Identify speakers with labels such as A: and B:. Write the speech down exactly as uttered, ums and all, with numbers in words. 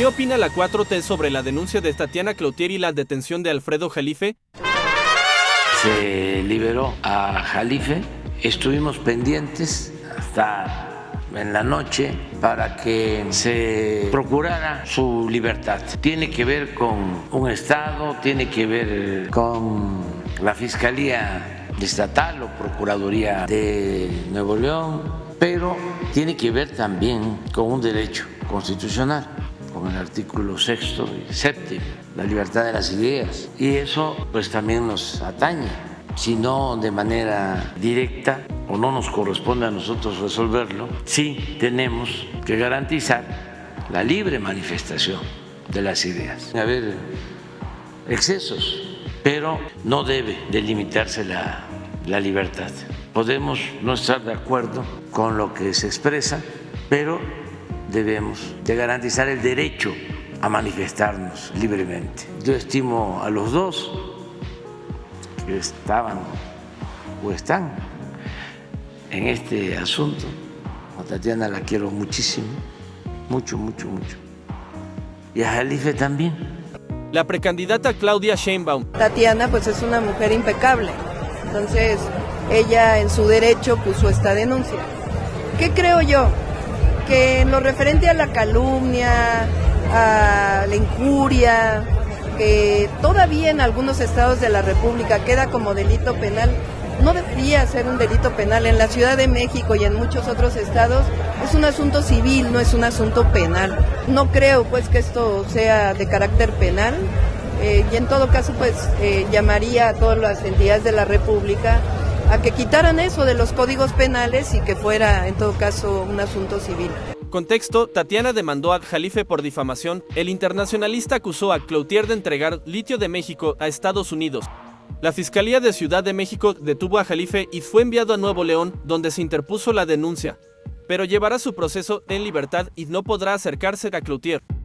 A: ¿Qué opina la cuatro T sobre la denuncia de Tatiana Cloutier y la detención de Alfredo Jalife?
B: Se liberó a Jalife, estuvimos pendientes hasta en la noche para que se procurara su libertad. Tiene que ver con un Estado, tiene que ver con la Fiscalía Estatal o Procuraduría de Nuevo León, pero tiene que ver también con un derecho constitucional, con el artículo sexto y séptimo, la libertad de las ideas, y eso pues también nos atañe, si no de manera directa o no nos corresponde a nosotros resolverlo, sí tenemos que garantizar la libre manifestación de las ideas. A haber excesos, pero no debe delimitarse la, la libertad. Podemos no estar de acuerdo con lo que se expresa, pero debemos de garantizar el derecho a manifestarnos libremente. Yo estimo a los dos que estaban o están en este asunto. A Tatiana la quiero muchísimo, mucho, mucho, mucho. Y a Jalife también.
A: La precandidata Claudia Sheinbaum.
C: Tatiana pues es una mujer impecable, entonces ella en su derecho puso esta denuncia. ¿Qué creo yo? Que en lo referente a la calumnia, a la injuria, que todavía en algunos estados de la República queda como delito penal, no debería ser un delito penal. En la Ciudad de México y en muchos otros estados es un asunto civil, no es un asunto penal. No creo pues que esto sea de carácter penal, eh, y en todo caso pues eh, llamaría a todas las entidades de la República a que quitaran eso de los códigos penales y que fuera en todo caso un asunto civil.
A: Contexto: Tatiana demandó a Jalife por difamación. El internacionalista acusó a Cloutier de entregar litio de México a Estados Unidos. La Fiscalía de Ciudad de México detuvo a Jalife y fue enviado a Nuevo León, donde se interpuso la denuncia, pero llevará su proceso en libertad y no podrá acercarse a Cloutier.